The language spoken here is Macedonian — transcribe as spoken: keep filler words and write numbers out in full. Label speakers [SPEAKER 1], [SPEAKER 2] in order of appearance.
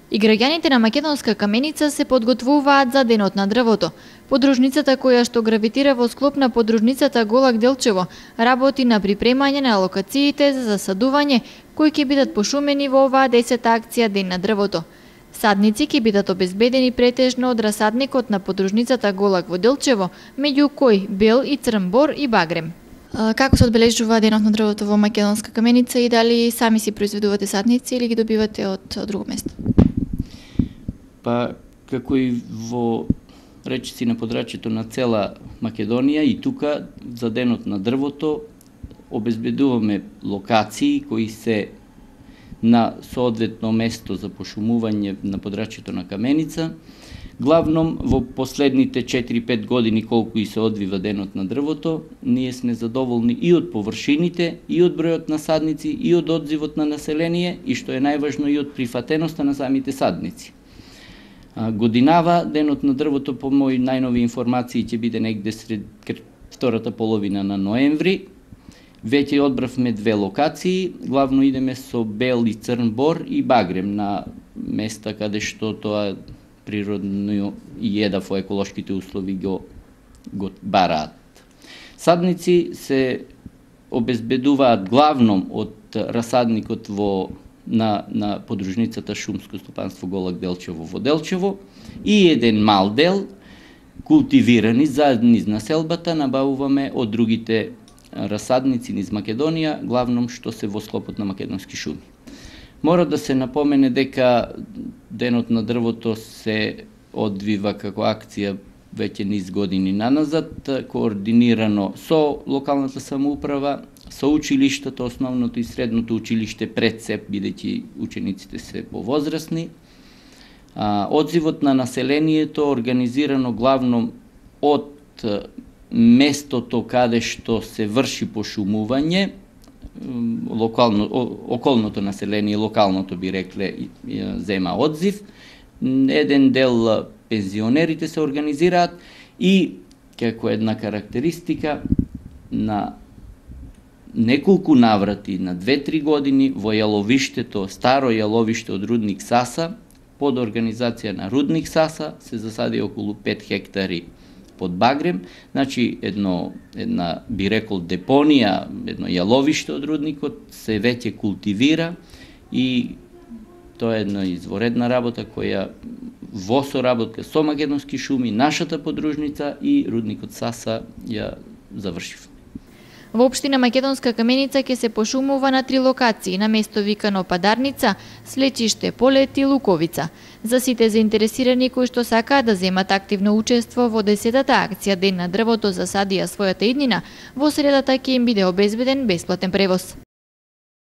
[SPEAKER 1] И граѓаните на Македонска Каменица се подготвуваат за денот на дрвото. Подружницата која што гравитира во склоп на подружницата Голак Делчево работи на припремање на локациите за засадување кои ќе бидат пошумени во оваа десета акција Ден на дрвото. Садници ќе бидат обезбедени претежно од расадникот на подружницата Голак во Делчево, меѓу кои бел и црн бор и багрем. Како се одбележува Денот на дрвото во Македонска Каменица и дали сами си произведувате садници или ги добивате од, од друго место?
[SPEAKER 2] Па, како и во речиси на подрачјето на цела Македонија и тука за Денот на дрвото обезбедуваме локации кои се на соодветно место за пошумување на подрачјето на Каменица. Главном во последните четири-пет години колку и се одвива Денот на дрвото, ние сме задоволни и од површините, и од бројот на садници, и од одзивот на население, и што е најважно и од прифатеноста на самите садници. Годинава Денот на дрвото, по мои најнови информации, ќе биде негде сред втората половина на ноември. Веќе одбравме две локации, главно идеме со бел и црн бор и багрем на места каде што тоа природно и едав во еколошките услови го, го бараат. Садници се обезбедуваат главном од расадникот во на, на подружницата Шумско стопанство Голак Делчево во Делчево и еден мал дел култивирани заедно низ населбата набавуваме од другите расадници низ Македонија, главном што се во склопот на Македонски шуми. Мора да се напомене дека Денот на дрвото се одвива како акција веќе низ години наназад, координирано со локалната самоуправа, со училиштата, основното и средното училиште пред се, бидејќи учениците се повозрасни. Одзивот на населението организирано главно од местото каде што се врши пошумување, локално, околното население, локалното би рекле, зема одзив. Еден дел пензионерите се организираат и како една карактеристика на неколку наврати, на две-три години во јаловиштето, старо јаловиште од Рудник Саса, под организација на Рудник Саса се засади околу пет хектари под багрем, значи едно, една би рекол депонија, едно јаловиште од рудникот се веќе култивира и тоа е една изворедна работа која во соработка со Македонски шуми, нашата подружница и Рудникот Саса ја завршив.
[SPEAKER 1] Во општина Македонска Каменица ќе се пошумува на три локации, на место викано Падарница, Слечиште, Полет и Луковица. За сите заинтересирани кои што сакаат да земат активно учество во десетата акција Ден на дрвото за садија својата иднина, во средата ќе им биде обезбеден бесплатен превоз.